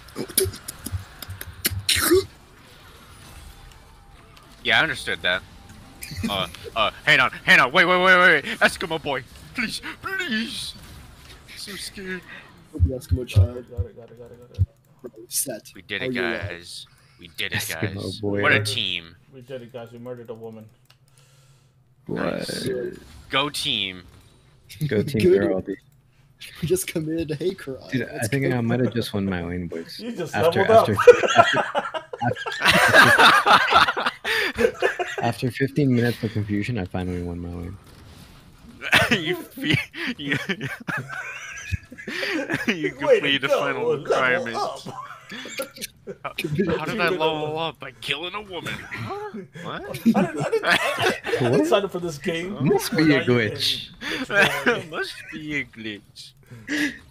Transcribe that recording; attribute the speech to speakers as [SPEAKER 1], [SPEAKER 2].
[SPEAKER 1] Yeah, I understood that. Hang on, wait, Eskimo boy, please, please. So scared.
[SPEAKER 2] The Eskimo child.
[SPEAKER 3] Got it.
[SPEAKER 2] Set.
[SPEAKER 1] We did
[SPEAKER 2] Are
[SPEAKER 1] it,
[SPEAKER 2] you alive?
[SPEAKER 1] guys. We did it,
[SPEAKER 4] Eskimo
[SPEAKER 1] guys.
[SPEAKER 4] boy.
[SPEAKER 1] What a team.
[SPEAKER 3] We did it, guys. We murdered a woman.
[SPEAKER 4] What?
[SPEAKER 1] Nice. Go team.
[SPEAKER 4] Go Team
[SPEAKER 2] Good.
[SPEAKER 4] Girl. Dude,
[SPEAKER 2] We just committed a hate crime.
[SPEAKER 4] I think I might have just won my lane, boys.
[SPEAKER 3] You just
[SPEAKER 4] After
[SPEAKER 3] leveled up.
[SPEAKER 4] after 15 minutes of confusion, I finally won my lane.
[SPEAKER 1] you completed the final requirement. How did I level up? By killing a woman. Huh? What?
[SPEAKER 3] I didn't sign up for this game.
[SPEAKER 4] Must be a glitch.
[SPEAKER 1] Must be a glitch.